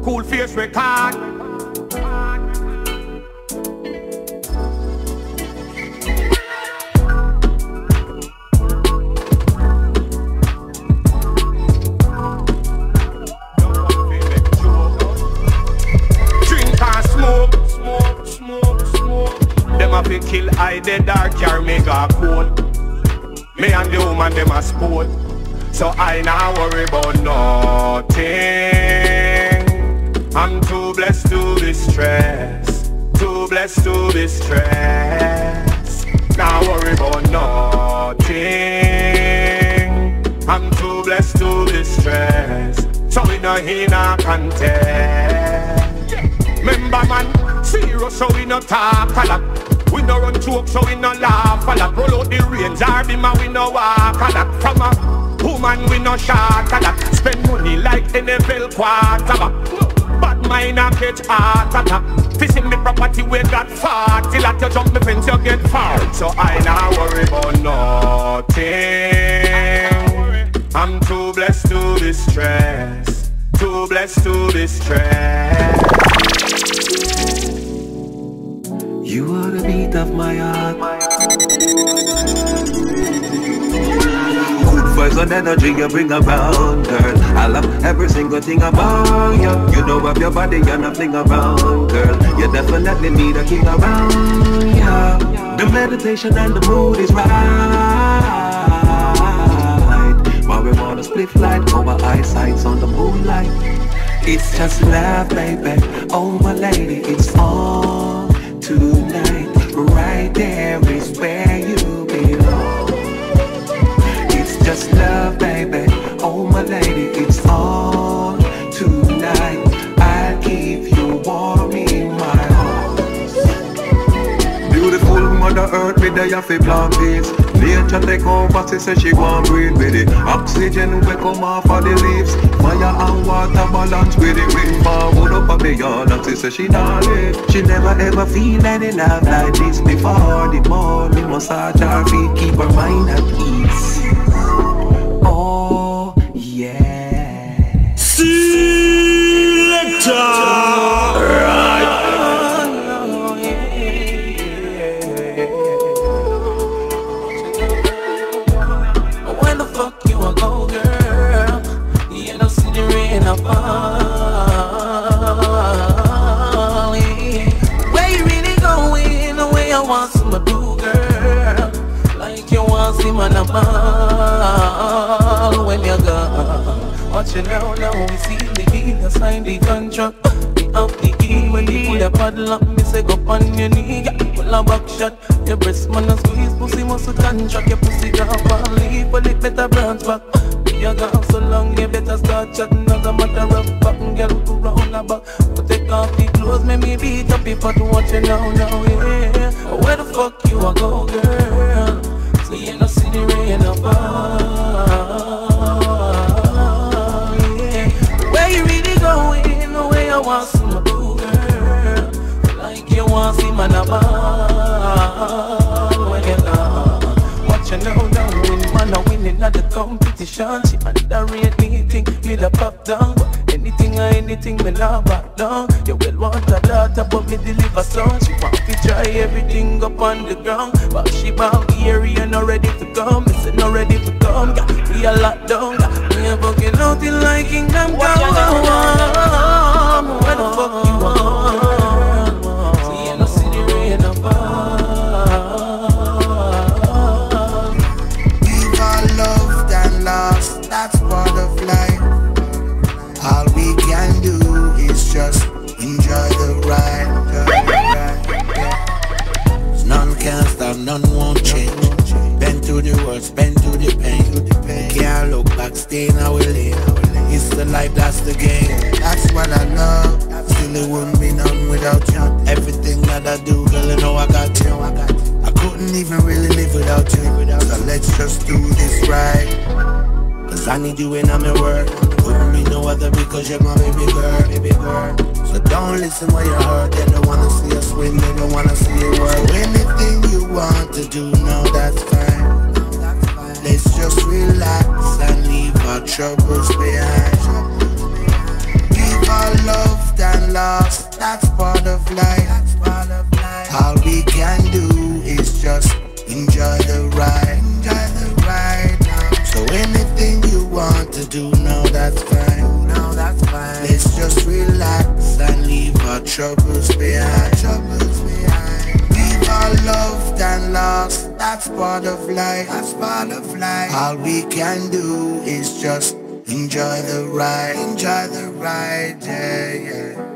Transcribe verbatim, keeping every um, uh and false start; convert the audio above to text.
school face record. Drink and smoke, smoke, smoke, smoke. Them a fi kill I dead or carry me got cold. Me and the woman them a sport, so I now worry about nothing. I'm too blessed to be stressed, too blessed to be stressed. Now worry about nothing. I'm too blessed to be stressed, so we no in a contest. Remember man, serious so we no talk a lot. We no run joke so we no laugh a lot. Roll out the range, Arbima we no walk a lot. From a woman we no shot a lot. Spend money like N F L quarterback. Bad mind a catch heart attack. Fishing me property we got far. Till at you jump me fence you get far. So I now worry about nothing. I'm too blessed to be stressed, too blessed to be stressed. You are the beat of my heart. Good vibes and energy you bring around, girl. I love every single thing about you. You know of your body, you're nothing around, girl. You definitely need a king around, yeah. The meditation and the mood is right. Marijuana split light over eyesights on the moonlight. It's just love, baby. Oh my lady, it's on. Tonight, right there is where you belong. It's just love, baby. Oh my lady, it's on. Tonight, I'll keep you warm in my arms. Beautiful Mother Earth, me there you fi plant peace. Nature take over, she say she gon' breathe with it. Oxygen we come off of the leaves. Fire and water balance with the wind. Forward up of the yard and she say she not live. She never ever feel any love like this before. The more me massage her feet, keep her mind at peace. Oh yeah. Selector. Right. Where you really going? The way I want some do, girl. Like you want see man a ball. When you're gone, watch you now, now we see the deal, sign the contract. We up the key, when you pull your paddle up, me say go on your knee. Pull a back shot, your breast man a squeeze, pussy muscle contract. Your pussy down, fall leave, but it better bounce back. You gone so long, you better start chatting. Doesn't matter of fuck, girl, go round the back. But take off the clothes, make me beat up if I do watch you now, now, yeah. Where the fuck you a go, girl? So you no see the rain up, yeah. Where you really going? The way I want some do, girl. Like you want see man a ball. When you gone, watch you now, now. Man a winning at the competition. She underrate me, think me the pop down. Anything or anything, me not back down. You will want a daughter, but me deliver son. She want to try everything up on the ground, but she bound the area not ready to come. Me say not ready to come, yeah. We a locked down, yeah. We a fucking out in like Kingdom Come. Where the fuck you want? So you no see the rain up. That's part of life. All we can do is just enjoy the ride. None can stop, none won't change. Bend to the words, bend to the pain. Can't look back, stay in our lane. It's the life, that's the game. That's what I love. Still it wouldn't be none without you. Everything that I do, girl, you know I got you. I couldn't even really live without you. So let's just do this right. Cause I need you in my work. Couldn't be no other because you're my baby girl, baby girl. So don't listen when you hurt. They don't wanna see us win, they don't wanna see you work. So anything you want to do, no, that's fine. Let's just relax and leave our troubles behind. Give our love loved and lost, that's part of life. That's part of life. All we can do is just enjoy the ride. Enjoy the ride now. So anything you want to do now, that's fine. Now that's fine. Let's just relax and leave our troubles behind. Troubles behind. We've all loved and lost, that's part of life. That's part of life. All we can do is just enjoy the ride. Enjoy the ride, yeah, yeah.